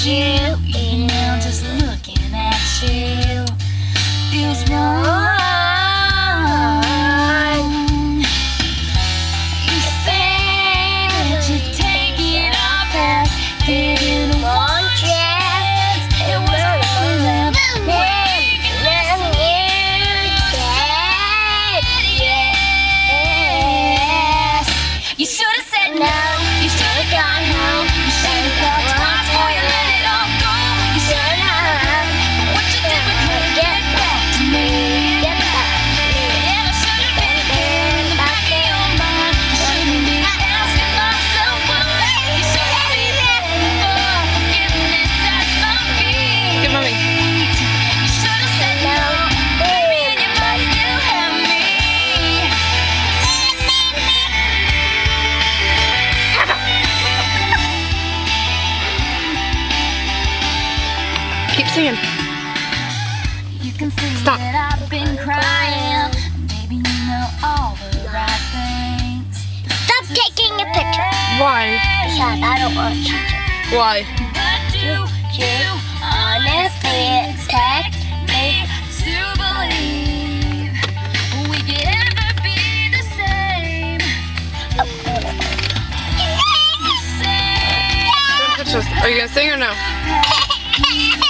you, you know, just looking at you feels wrong. You said you'd take it all back, didn't want chance. It was only love making us yes. You should have said no. You should have gone home. You should have thought twice before you let it all go. You should have. What you did was try to get back to me. Get back to me. Yeah, I should have been there in the back of your mind. I shouldn't be asking myself for love. You should have been there for forgiveness at my feet. Good, mommy. You should have said no. Baby, and you might still have me. Keep singing. You can see Stop. that I've been crying. Baby, you know all the right things. Stop taking a picture. Why? Sad, I don't want you to. Why? But do you honestly expect me to believe we could ever be the same? The same. Don't touch us. Are you gonna sing or no?